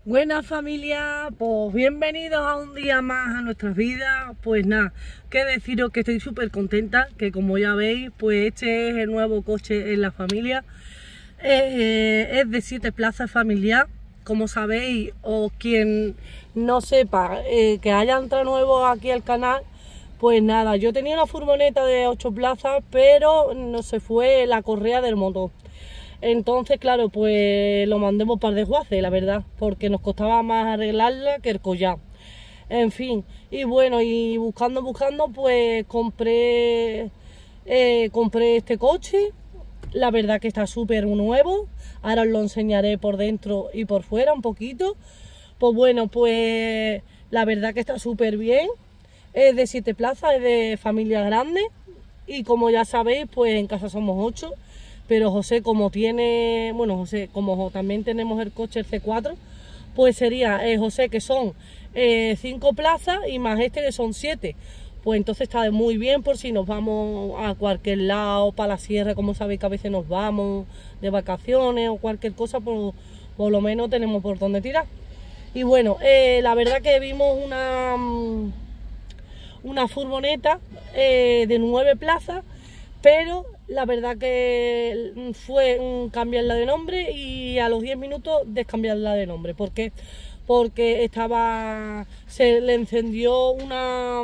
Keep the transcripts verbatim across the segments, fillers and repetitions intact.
Buenas familia, pues bienvenidos a un día más a nuestras vidas. Pues nada, que deciros que estoy súper contenta, que como ya veis, pues este es el nuevo coche en la familia. Eh, es de siete plazas familiar, como sabéis, o quien no sepa, eh, que haya entrado nuevo aquí al canal, pues nada, yo tenía una furgoneta de ocho plazas, pero no se fue la correa del motor. Entonces, claro, pues lo mandemos para el desguace, la verdad, porque nos costaba más arreglarla que el collar. En fin, y bueno, y buscando, buscando, pues compré, eh, compré este coche. La verdad que está súper nuevo. Ahora os lo enseñaré por dentro y por fuera un poquito. Pues bueno, pues la verdad que está súper bien. Es de siete plazas, es de familia grande. Y como ya sabéis, pues en casa somos ocho. Pero José, como tiene, bueno, José, como también tenemos el coche el C cuatro, pues sería eh, José, que son eh, cinco plazas, y más este que son siete. Pues entonces está muy bien por si nos vamos a cualquier lado, para la sierra, como sabéis que a veces nos vamos de vacaciones o cualquier cosa, pues por lo menos tenemos por dónde tirar. Y bueno, eh, la verdad que vimos una, una furgoneta eh, de nueve plazas, pero la verdad que fue cambiarla de nombre y a los diez minutos descambiarla de nombre. ¿Por qué? Porque estaba, se le encendió una,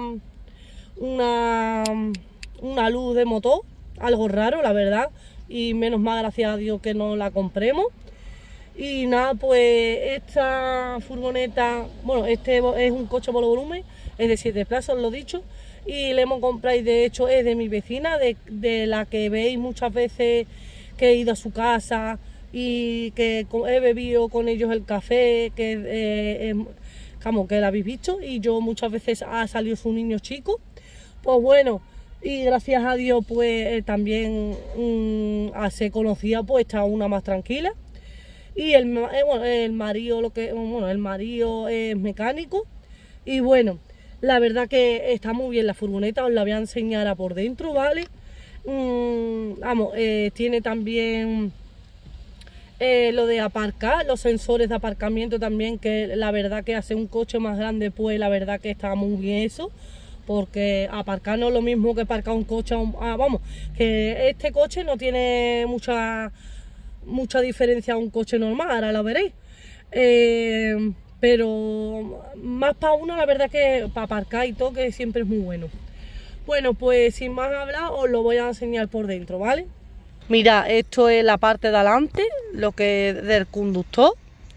una, una luz de motor, algo raro, la verdad, y menos mal, gracias a Dios, que no la compremos. Y nada, pues esta furgoneta, bueno, este es un coche por volumen, es de siete plazas, os lo he dicho. Y le hemos comprado, y de hecho es de mi vecina, de, de la que veis muchas veces que he ido a su casa y que he bebido con ellos el café, que, eh, eh, como que la habéis visto, y yo muchas veces ha salido su niño chico. Pues bueno, y gracias a Dios pues eh, también mmm, se conocía, pues está una más tranquila. Y el, eh, bueno, el marido, lo que, bueno, el marido es mecánico, y bueno, la verdad que está muy bien la furgoneta, os la voy a enseñar a por dentro, ¿vale? Mm, vamos, eh, tiene también eh, lo de aparcar, los sensores de aparcamiento también, que la verdad que hace un coche más grande, pues la verdad que está muy bien eso, porque aparcar no es lo mismo que aparcar un coche, un, ah, vamos, que este coche no tiene mucha, mucha diferencia a un coche normal, ahora lo veréis. Eh, pero más para uno, la verdad que para aparcar y todo, que siempre es muy bueno. Bueno, pues sin más hablar, os lo voy a enseñar por dentro, ¿vale? Mira, esto es la parte de adelante, lo que es del conductor.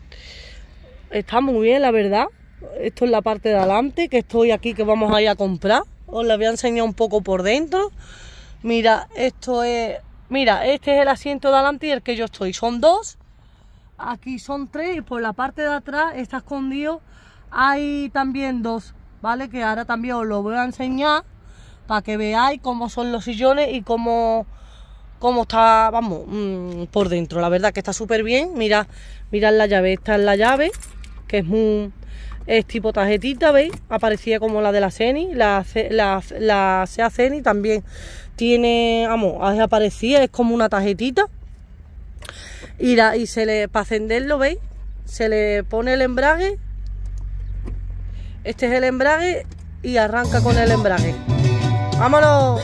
Está muy bien, la verdad. Esto es la parte de adelante, que estoy aquí, que vamos a ir a comprar. Os la voy a enseñar un poco por dentro. Mira, esto es, mira, este es el asiento de adelante y el que yo estoy, son dos. Aquí son tres, y por la parte de atrás está escondido, hay también dos, ¿vale? Que ahora también os lo voy a enseñar para que veáis cómo son los sillones y cómo, cómo está, vamos, mmm, por dentro. La verdad que está súper bien. Mirad, mirad la llave, esta es la llave, que es muy, es tipo tarjetita, ¿veis? Aparecía como la de la Ceni, la, la, la Seat Ceni también tiene, vamos, aparecía, es como una tarjetita. Y, la, y se le, para encenderlo, ¿veis? Se le pone el embrague. Este es el embrague y arranca con el embrague. ¡Vámonos!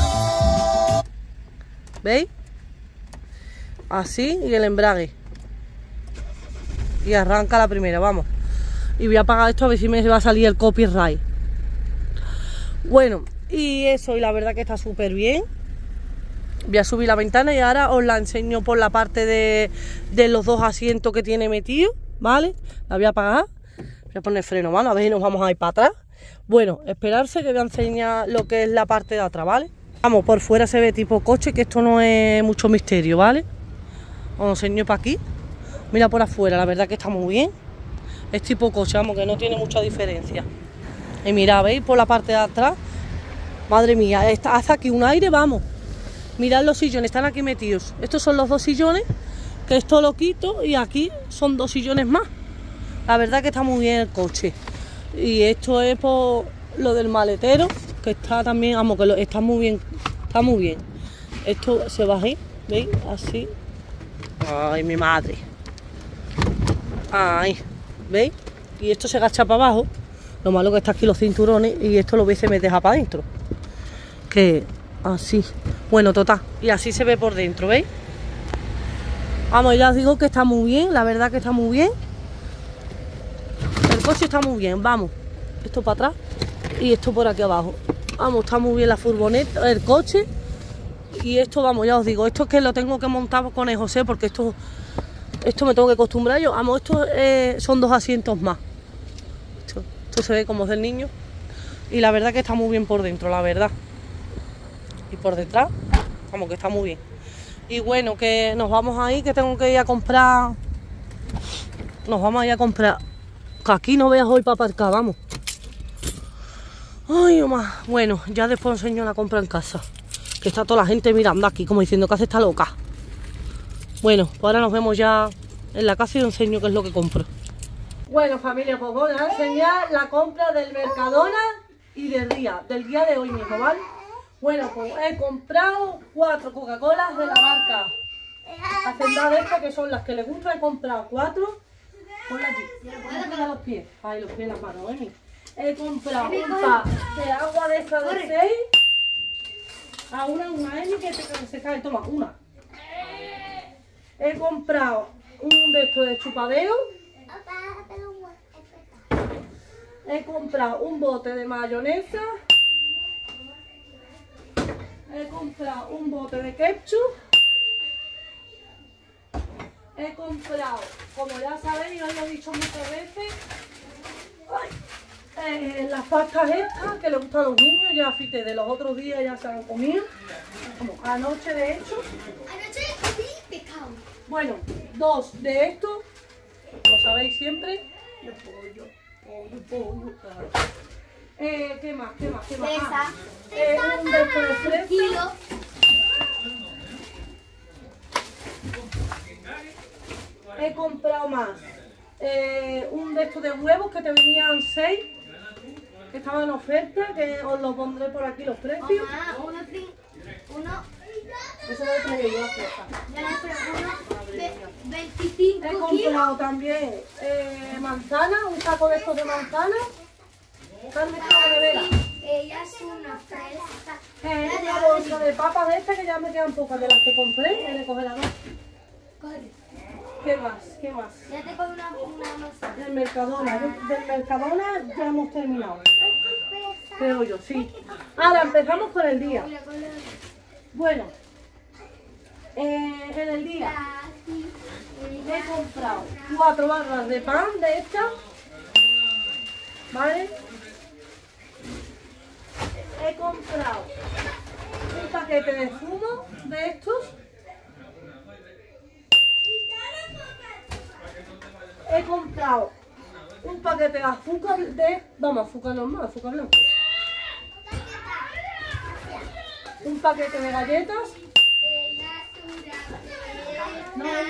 ¿Veis? Así, y el embrague. Y arranca la primera, vamos. Y voy a apagar esto a ver si me va a salir el copyright. Bueno, y eso, y la verdad que está súper bien. Voy a subir la ventana y ahora os la enseño por la parte de, de los dos asientos que tiene metido, ¿vale? La voy a apagar, voy a poner freno mano, a ver si nos vamos a ir para atrás. Bueno, esperarse que voy a enseñar lo que es la parte de atrás, ¿vale? Vamos, por fuera se ve tipo coche, que esto no es mucho misterio, ¿vale? Os lo enseño para aquí. Mira por afuera, la verdad que está muy bien. Es tipo coche, vamos, que no tiene mucha diferencia. Y mira, ¿veis? Por la parte de atrás, madre mía, está, hace aquí un aire, vamos. Mirad los sillones, están aquí metidos. Estos son los dos sillones, que esto lo quito, y aquí son dos sillones más. La verdad que está muy bien el coche. Y esto es por lo del maletero, que está también, vamos, que lo, está muy bien, está muy bien. Esto se va a ir, ¿veis? Así. Ay, mi madre. Ay. ¿veis? Y esto se agacha para abajo. Lo malo que está aquí los cinturones y esto lo veis se me deja para adentro. Que así. Bueno, total. Y así se ve por dentro, ¿veis? Vamos, ya os digo que está muy bien. La verdad que está muy bien. El coche está muy bien. Vamos. Esto para atrás y esto por aquí abajo. Vamos, está muy bien la furgoneta, el coche. Y esto, vamos, ya os digo, esto es que lo tengo que montar con el José porque esto, esto me tengo que acostumbrar yo. Vamos, esto eh, son dos asientos más. Esto, esto se ve como es del niño. Y la verdad que está muy bien por dentro, la verdad. Y por detrás, vamos, que está muy bien. Y bueno, que nos vamos ahí, que tengo que ir a comprar. Nos vamos a ir a comprar. Que aquí no veas hoy para aparcar, vamos. Ay, mamá. Bueno, ya después os enseño la compra en casa. Que está toda la gente mirando aquí, como diciendo que hace esta loca. Bueno, pues ahora nos vemos ya en la casa y os enseño qué es lo que compro. Bueno, familia, pues voy a enseñar la compra del Mercadona y del día, del día de hoy mismo, ¿vale? Bueno, pues he comprado cuatro Coca-Colas de la marca Hacendado de estas, que son las que les gusta. He comprado cuatro. Ponla aquí, ponla los pies. Ay, los pies en las manos, ¿eh? He comprado un pack de agua de esta de seis. A una, una Emi que te, se cae, toma, una. He comprado un de estos de chupadeo. He comprado un bote de mayonesa. He comprado un bote de ketchup. He comprado, como ya sabéis, os lo he dicho muchas veces, ay, eh, las pastas estas que les gustan a los niños. Ya fíjate, de los otros días ya se han comido. Como anoche de hecho. Anoche comí pescado. Bueno, dos de estos, lo sabéis siempre. El pollo, pollo, pollo, claro. Eh, ¿Qué más? ¿Qué más? ¿Qué más? Ah, eh, un de estos de fresa. He comprado más. Eh, un de estos de huevos que te venían seis. Que estaban en oferta, que os lo pondré por aquí los precios. Mamá, uno, uno, eso lo he traído yo a fiesta. ya le espero, uno de veinticinco He kilos. comprado también eh, manzana, un saco de estos de manzana. Están de esta nevera. Ella es una fresa. Eh, una bolsa de papas de estas, que ya me quedan pocas de las que compré en el congelador. Corre. ¿Qué más? ¿Qué más? Ya te pongo una, una manzana. Del Mercadona. Del, del Mercadona ya hemos terminado. Creo yo, sí. Ahora empezamos con el día. Bueno, eh, en el día he comprado cuatro barras de pan de estas, ¿vale? He comprado un paquete de zumo de estos. He comprado un paquete de azúcar de... Vamos, azúcar normal, azúcar blanco. Un paquete de galletas. No, no,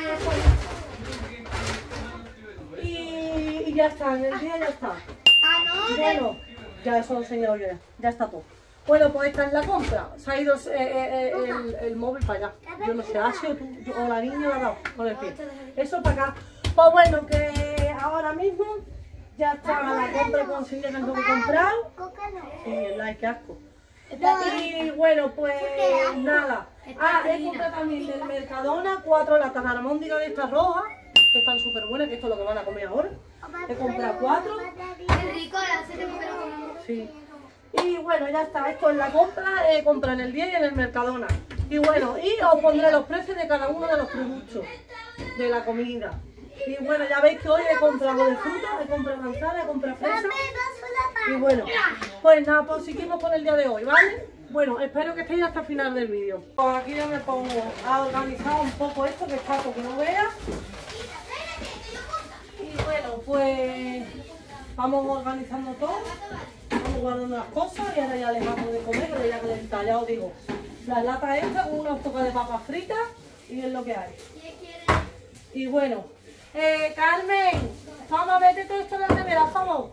no. Y, y ya está, en el día ya está. Ah, no. Bueno, ya eso lo he enseñado yo ya. Ya está todo. Bueno, pues esta es la compra. Se ha ido eh, eh, el, el móvil para allá. Yo no sé, ha sido tú yo, o la niña la ha dado con el pie. Eso para acá. Pues bueno, que ahora mismo ya está la compra conseguida que tengo que comprar. Sí, el like, qué asco. Y bueno, pues nada. Ah, he comprado también del Mercadona cuatro latas de almóndigas de estas rojas, que están súper buenas, que esto es lo que van a comer ahora. He comprado cuatro. Es rico, hace tiempo que lo comemos. Sí. Y bueno, ya está, esto es la compra, eh, compra en el día y en el Mercadona. Y bueno, y os pondré los precios de cada uno de los productos de la comida. Y bueno, ya veis que hoy he comprado de fruta, he comprado manzana, he comprado fresa. Y bueno, pues nada, pues seguimos con el día de hoy, ¿vale? Bueno, espero que estéis hasta el final del vídeo. Pues aquí ya me pongo a organizar un poco esto, que está porque no veas. Y bueno, pues vamos organizando todo, vamos guardando las cosas y ahora ya les vamos de comer, pero ya calentar, ya os digo. Las latas estas con unos toques de papas fritas y es lo que hay. Y bueno, eh, Carmen, vamos, vete todo esto en la nevera, vamos.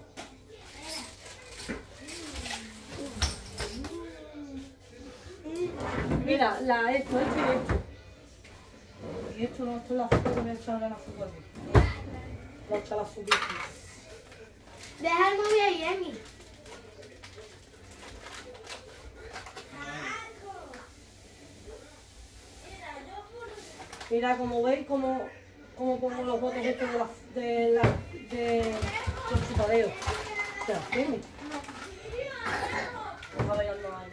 Mira, la, esto, esto y esto. Y esto no, esto es la azúcar que me he echado en la azúcar. Lo he echado la azúcar. Deja el móvil ahí, Emi. Mira, como veis, como, como pongo los botes estos de, la, de, la, de los chupadeos. O sea, ¿entiendes? Vamos a bailarlo a Emi.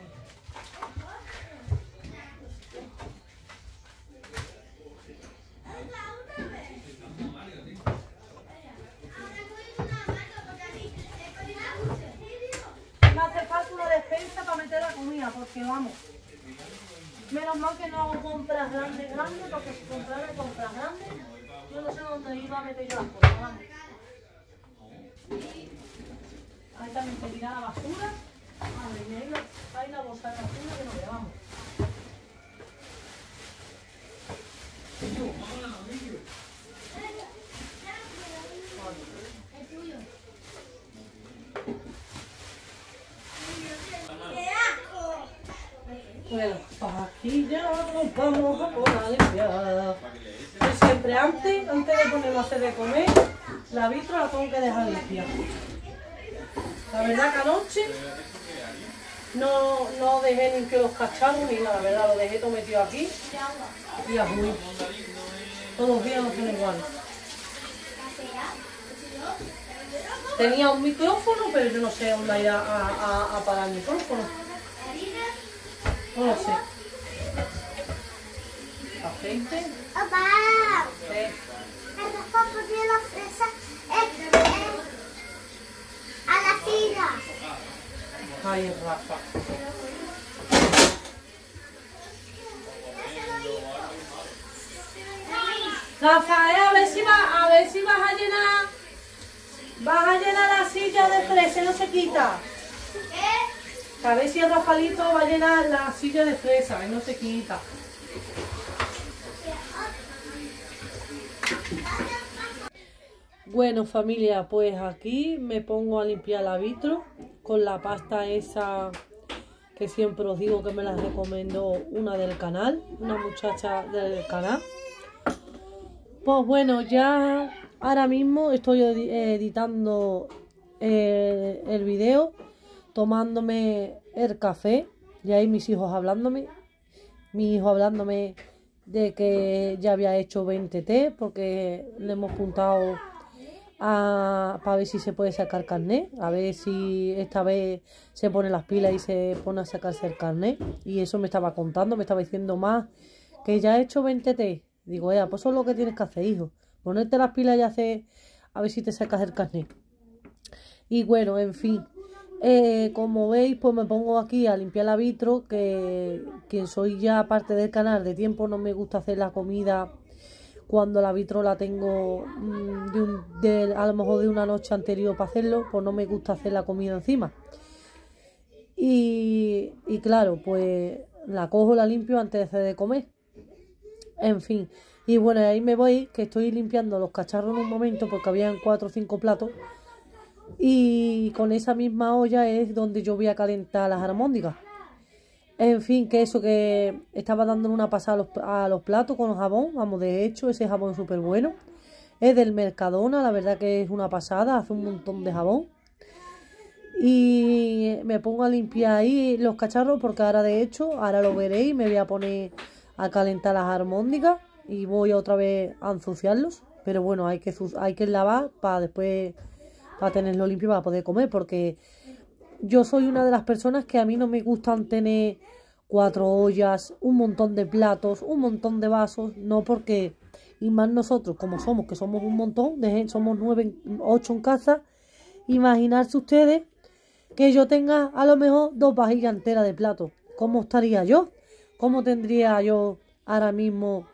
Me hace falta una despensa para meter la comida, porque vamos. Menos mal que no hago compras grandes, grandes, porque si comprara compras grandes, yo no sé dónde iba a meter yo las cosas, vamos. Ahí también se tira la basura. Madre mía, ahí la, ahí la bolsa de basura que no le vamos. El tuyo. Bueno, pues aquí ya nos vamos a poner a limpiar. Y siempre antes, antes de ponerlo a hacer de comer, la vitro la tengo que dejar limpiar. La verdad que anoche no, no dejé limpio los cacharros ni nada, la verdad, lo dejé todo metido aquí y a jugar. Todos los días no son iguales. Tenía un micrófono, pero yo no sé dónde ir a, a, a, a apagar el micrófono. No lo sé. Aceite. ¡Papá! Sí. El papá tiene la fresa eh, eh, a la silla. Ay, Rafa. Rafael, a ver si va, a ver si vas a llenar, vas a llenar la silla de fresa, no se quita. ¿Qué? A ver si el Rafaelito va a llenar la silla de fresa y no se quita. Bueno, familia, pues aquí me pongo a limpiar la vitro con la pasta esa que siempre os digo que me la recomendó una del canal, una muchacha del canal. Pues bueno, ya ahora mismo estoy editando eh, el video, tomándome el café, y ahí mis hijos hablándome, mi hijo hablándome de que ya había hecho veinte té, porque le hemos apuntado a, para ver si se puede sacar carnet, a ver si esta vez se pone las pilas y se pone a sacarse el carnet, y eso me estaba contando, me estaba diciendo más, que ya he hecho veinte té. Digo, ya, pues eso es lo que tienes que hacer, hijo, ponerte las pilas y hacer, a ver si te sacas el carnet. Y bueno, en fin, eh, como veis, pues me pongo aquí a limpiar la vitro, que quien soy ya parte del canal de tiempo no me gusta hacer la comida cuando la vitro la tengo mmm, de un, de, a lo mejor de una noche anterior para hacerlo, pues no me gusta hacer la comida encima. Y, y claro, pues la cojo, la limpio antes de comer. En fin, y bueno, ahí me voy, que estoy limpiando los cacharros en un momento porque habían cuatro o cinco platos. Y con esa misma olla es donde yo voy a calentar las almóndigas. En fin, que eso, que estaba dándole una pasada a los, a los platos con jabón. Vamos, de hecho, ese jabón es súper bueno. Es del Mercadona, la verdad que es una pasada, hace un montón de jabón. Y me pongo a limpiar ahí los cacharros porque ahora de hecho, ahora lo veréis, me voy a poner a calentar las almóndigas y voy otra vez a ensuciarlos. Pero bueno, hay que, hay que lavar para después, para tenerlo limpio para poder comer, porque yo soy una de las personas que a mí no me gustan tener cuatro ollas, un montón de platos, un montón de vasos, no, porque, y más nosotros como somos, que somos un montón, de gente, somos nueve, ocho en casa, imaginarse ustedes que yo tenga a lo mejor dos vajillas enteras de platos. ¿Cómo estaría yo? ¿Cómo tendría yo ahora mismo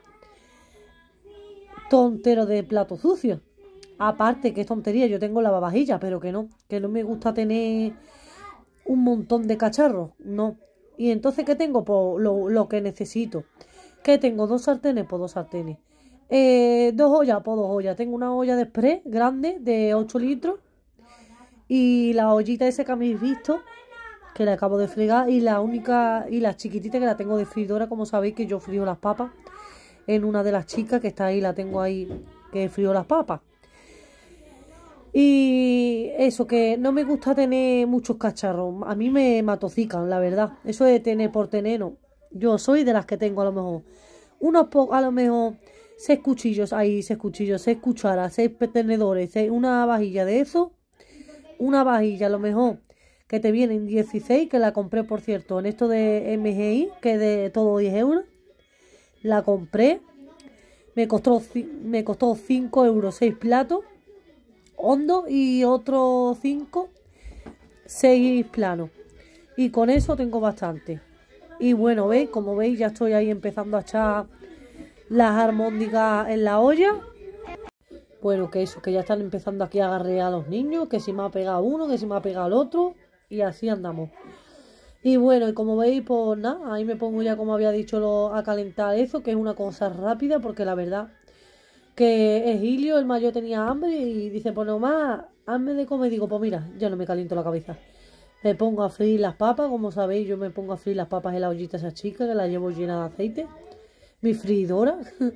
todo entero de platos sucios? Aparte, que es tontería, yo tengo lavavajillas, pero que no, que no me gusta tener un montón de cacharros, no. Y entonces, ¿qué tengo? Pues lo, lo que necesito. ¿Qué tengo? Dos sartenes, pues dos sartenes. Eh, dos ollas, pues dos ollas. Tengo una olla de express grande de ocho litros. Y la ollita esa que habéis visto, que la acabo de fregar. Y la única, y la chiquitita que la tengo de freidora, como sabéis que yo frío las papas. En una de las chicas que está ahí, la tengo ahí, que frío las papas. Y eso, que no me gusta tener muchos cacharros. A mí me matocican, la verdad. Eso de tener por tener, no. Yo soy de las que tengo a lo mejor unos pocos, a lo mejor seis cuchillos, ahí seis cuchillos, seis cucharas, seis tenedores, seis, una vajilla de eso. Una vajilla a lo mejor que te vienen dieciséis, que la compré por cierto en esto de M G I, que de todo diez euros. La compré. Me costó, me costó cinco euros, seis platos hondo y otros cinco, seis planos. Y con eso tengo bastante. Y bueno, veis, como veis, ya estoy ahí empezando a echar las armóndigas en la olla. Bueno, que eso, que ya están empezando aquí a agarrar a los niños, que si me ha pegado uno, que si me ha pegado el otro, y así andamos. Y bueno, y como veis, pues nada, ahí me pongo ya, como había dicho, lo, a calentar eso, que es una cosa rápida, porque la verdad que Egilio, el mayor, tenía hambre y dice, pues nomás, hazme de comer. Digo, pues mira, ya no me caliento la cabeza. Me pongo a freír las papas, como sabéis, yo me pongo a freír las papas en la ollita esa chica, que la llevo llena de aceite. Mi freidora.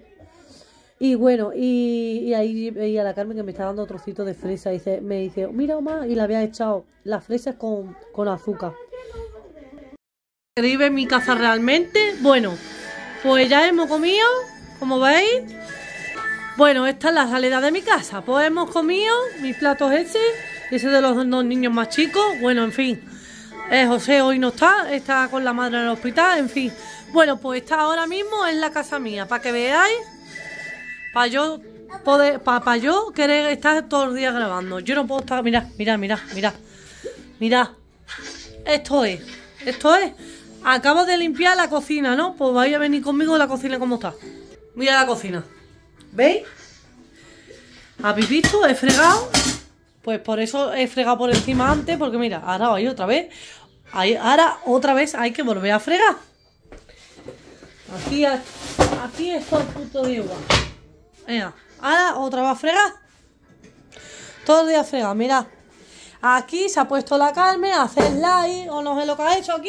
Y bueno, y, y ahí veía a la Carmen que me está dando trocitos de fresa. Y dice, me dice, mira Omar, y le había echado las fresas con, con azúcar. ¿Queréis ver mi casa realmente? Bueno, pues ya hemos comido, como veis. Bueno, esta es la salida de mi casa. Pues hemos comido mis platos ese, ese de los dos niños más chicos. Bueno, en fin, eh, José hoy no está, está con la madre en el hospital, en fin. Bueno, pues está ahora mismo en la casa mía, para que veáis, para yo poder, para pa yo querer estar todos los días grabando. Yo no puedo estar, mirad, mirad, mirad, mirad, mirad. Esto es, esto es. Acabo de limpiar la cocina, ¿no? Pues vais a venir conmigo la cocina como está. Mira la cocina. ¿Veis? ¿Habéis visto? He fregado. Pues por eso he fregado por encima antes. Porque mira, ahora hay otra vez. Ahí, ahora otra vez hay que volver a fregar. Aquí, aquí está el punto de igual. Venga, ahora otra vez a fregar. Todo el día a fregar, mirad. Aquí se ha puesto la Carmen a hacer slide. O no sé lo que ha hecho aquí.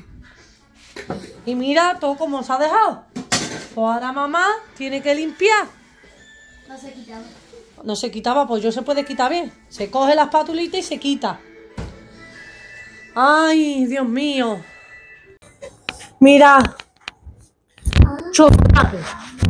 Y mira todo como se ha dejado. Pues ahora mamá tiene que limpiar. No se quitaba. No se quitaba, pues yo se puede quitar bien. Se coge la espatulita y se quita. Ay, Dios mío. Mira. Chocolate.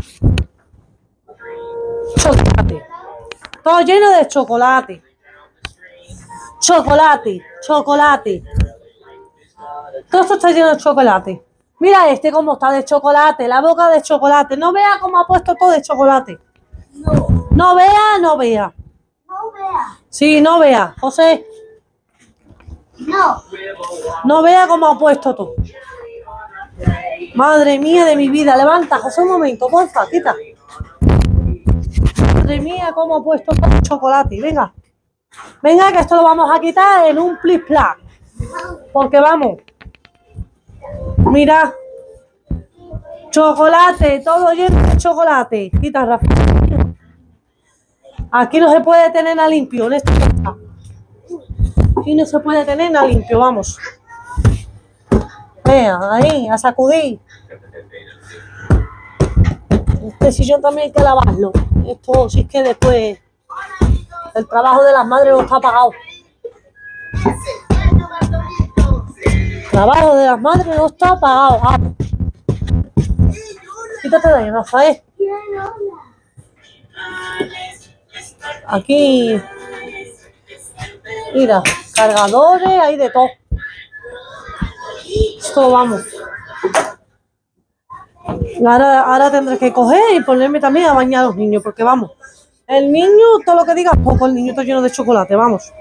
Chocolate. Todo lleno de chocolate. Chocolate. Chocolate. Todo esto está lleno de chocolate. Mira este cómo está de chocolate. La boca de chocolate. No vea cómo ha puesto todo de chocolate. No. No vea, no vea. No vea. Sí, no vea. José. No. No vea cómo ha puesto todo. Madre mía de mi vida. Levanta, José, un momento. Porfa, quita. Madre mía, cómo ha puesto todo el chocolate. Venga. Venga, que esto lo vamos a quitar en un plis plas. Porque vamos. Mira. Chocolate, todo lleno de chocolate. Quita, Rafa. Aquí no se puede tener nada limpio. En esta casa. Aquí no se puede tener nada limpio, vamos. Venga, ahí, a sacudir. Este sillón también hay que lavarlo. Esto sí es que después el trabajo de las madres no está pagado. El trabajo de las madres no está pagado. Vamos. Quítate de ahí, Rafael. Aquí, mira, cargadores, hay de todo. Esto vamos. Ahora, ahora tendré que coger y ponerme también a bañar a los niños, porque vamos. El niño, todo lo que diga, poco, el niño está lleno de chocolate, vamos.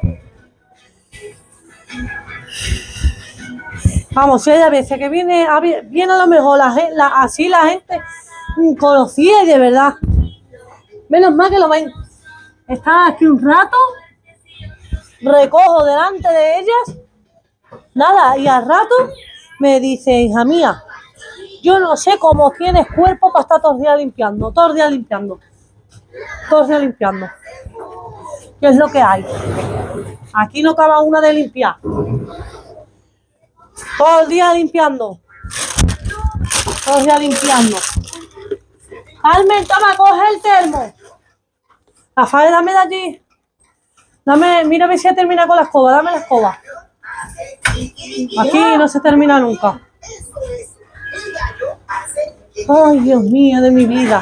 Vamos, si hay veces que viene, viene a lo mejor la, la, así la gente conocida y de verdad. Menos mal que lo ven. Están aquí un rato, recojo delante de ellas, nada, y al rato me dice, hija mía, yo no sé cómo tienes cuerpo para estar todos los días limpiando, todos los días limpiando, todos los días limpiando. ¿Qué es lo que hay? Aquí no acaba una de limpiar. Todo el día limpiando. Todo el día limpiando. Carmen, toma, coge el termo. Rafael, dame de allí. Dame, mira a ver si ya termina con la escoba, dame la escoba. Aquí no se termina nunca. Ay, Dios mío, de mi vida.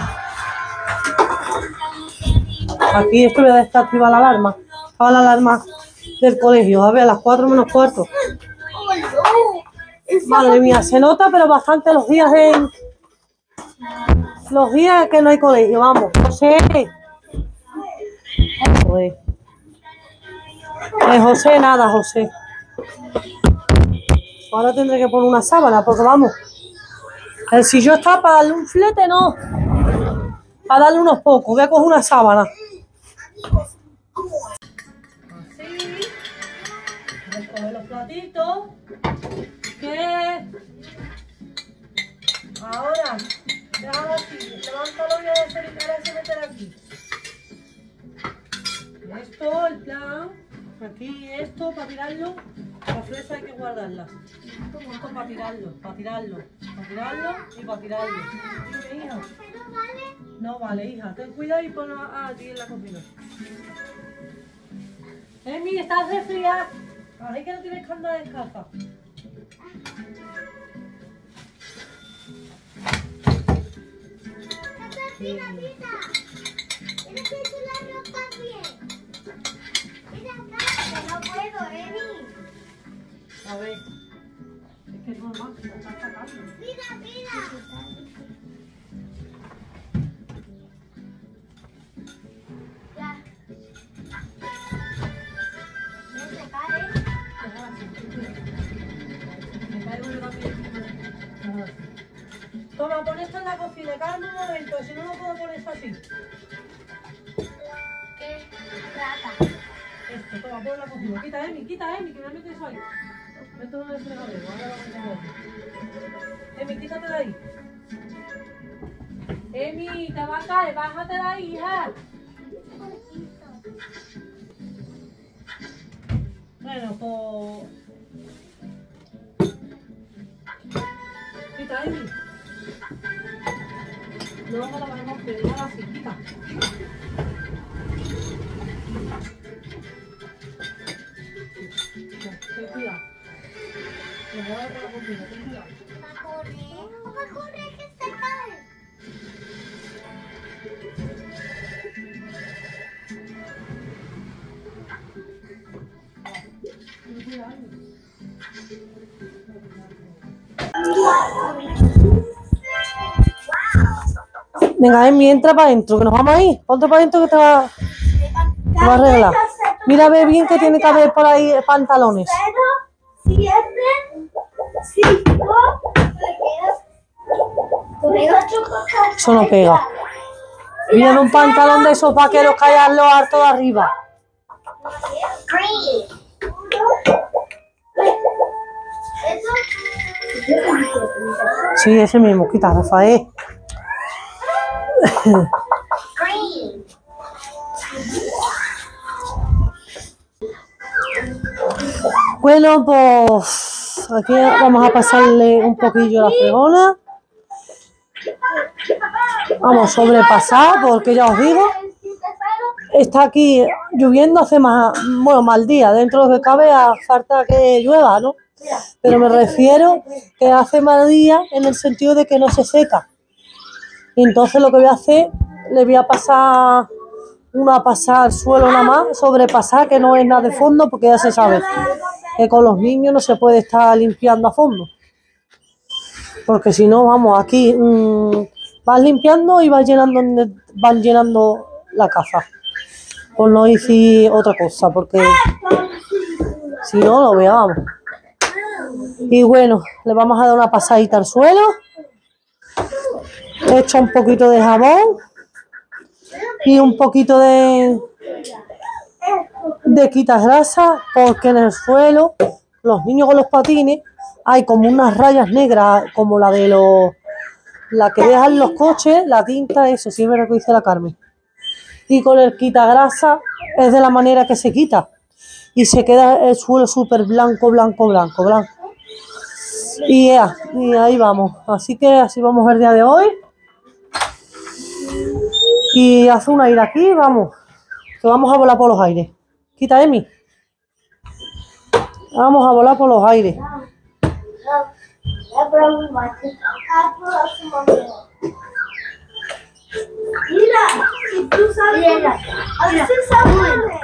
Aquí esto voy a desactivar la alarma. Estaba la alarma del colegio, a ver, a las cuatro menos cuarto. Madre mía, se nota, pero bastante los días en... Los días que no hay colegio, vamos. José. Joder. Eh, José, nada, José. Ahora tendré que poner una sábana, porque vamos. El sillón está para darle un flete, no. Para darle unos pocos. Voy a coger una sábana. Así. Voy a coger los platitos. Que... Ahora, déjalo así. Levántalo y ahora se meter aquí. Esto, el plan. Aquí esto para tirarlo. La fresa hay que guardarla. Esto para tirarlo, para tirarlo, para tirarlo y para tirarlo. ¿Sí, hija? No vale, hija. Ten cuidado y ponlo aquí en la cocina. Emi, estás resfriada. Así que no tienes que andar descalza. Mira, mira. Tienes que echar la ropa bien. Mira acá, que no puedo, Emi. A ver. Es que es normal, se la están sacando. Mira, mira. Ya. No se cae. Me caigo yo también. Toma, pon esto en la cocina, calma un momento, si no, no puedo poner esto así. ¿Qué trata? Esto, toma, pon en la cocina. Quita, Emi, quita, Emi, que me metes eso ahí. Esto no es fregadero, ahora lo metemos aquí. Emi, quítate de ahí. Emi, te va a caer, bájate de ahí, hija. Bueno, pues... Quita, Emi. No me la vamos a pedir así, quita. Ten cuidado. Me voy a agarrar la cocina, ten cuidado. Va a correr. Va a correr, que se cae. Ten cuidado. Venga, Emi, entra para adentro, que nos vamos a ir. Ponte para adentro que te va, te va a arreglar. Mira, ve bien que tiene que haber por ahí pantalones. Cero, siete, cinco, Eso no pega. Mira un pantalón de esos vaqueros que hay a lo harto de arriba. Sí, ese mismo, quita, Rafael. Bueno, pues aquí vamos a pasarle un poquillo la fregona. Vamos a sobrepasar porque ya os digo, está aquí lloviendo hace más, bueno, mal día, dentro de lo que cabe a falta que llueva, ¿no? Pero me refiero que hace mal día en el sentido de que no se seca. Y entonces lo que voy a hacer, le voy a pasar una pasada al suelo nada más, sobrepasar, que no es nada de fondo, porque ya se sabe que con los niños no se puede estar limpiando a fondo. Porque si no, vamos, aquí mmm, vas limpiando y vas llenando, van llenando la casa. Por no decir otra cosa, porque si no, lo veamos. Y bueno, le vamos a dar una pasadita al suelo. He hecho un poquito de jabón y un poquito de, de quitas grasa, porque en el suelo, los niños con los patines, hay como unas rayas negras, como la de los, la que dejan los coches, la tinta, eso, sí es verdad que dice la Carmen. Y con el quitagrasa es de la manera que se quita. Y se queda el suelo súper blanco, blanco, blanco, blanco. Y, yeah, y ahí vamos. Así que así vamos el día de hoy. Y hace un aire aquí, vamos. Que vamos a volar por los aires. Quita, Emi. Vamos a volar por los aires. La próxima, la próxima. Mira, si tú sabes, a veces sabes.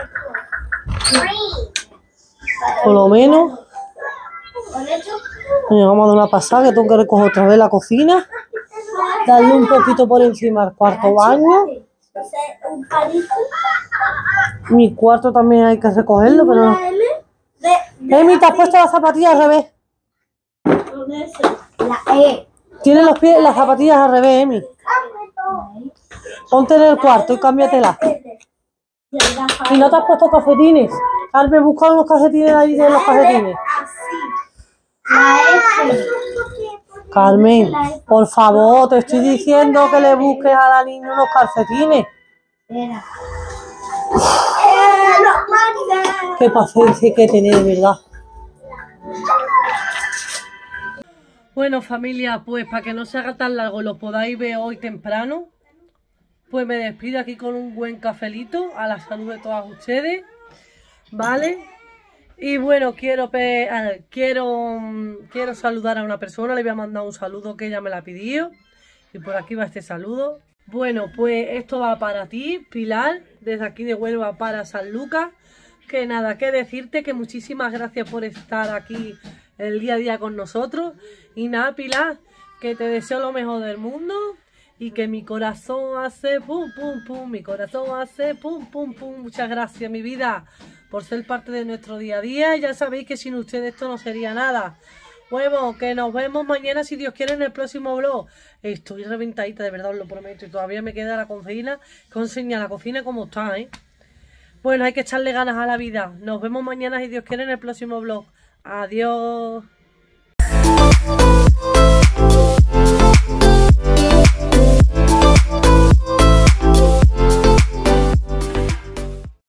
Por lo menos. Con esto, Mira, vamos a dar una pasada, que tengo que recoger otra vez la cocina. Darle un poquito por encima al cuarto baño. un palito, Mi cuarto también hay que recogerlo, pero no. una M de, Emi, te has puesto las zapatillas al revés. ¿dónde es? La E. Tienes los pies, las zapatillas al revés, Emi. Ponte en el cuarto y cámbiatela. Y no te has puesto calcetines. Carmen, busca unos calcetines ahí de los calcetines. La F. Carmen, por favor, te estoy diciendo que le busques a la niña unos calcetines. Espera. Eh, lo mandé. Qué paciencia hay que tener, de verdad. Bueno, familia, pues para que no se haga tan largo, lo podáis ver hoy temprano, pues me despido aquí con un buen cafelito a la salud de todas ustedes, ¿vale? Y bueno, quiero pe ah, quiero mm, quiero saludar a una persona, le voy a mandar un saludo que ella me la pidió, y por aquí va este saludo. Bueno, pues esto va para ti, Pilar, desde aquí de Huelva para San Lucas. Que nada, que decirte que muchísimas gracias por estar aquí el día a día con nosotros. Y nada, Pilar, que te deseo lo mejor del mundo y que mi corazón hace pum, pum, pum, mi corazón hace pum, pum, pum. Muchas gracias, mi vida, por ser parte de nuestro día a día. Ya sabéis que sin ustedes esto no sería nada. Bueno, que nos vemos mañana, si Dios quiere, en el próximo vlog. Estoy reventadita, de verdad, os lo prometo. Y todavía me queda la cocina, que os enseña la cocina como está, ¿eh? Bueno, hay que echarle ganas a la vida. Nos vemos mañana, si Dios quiere, en el próximo vlog. Adiós.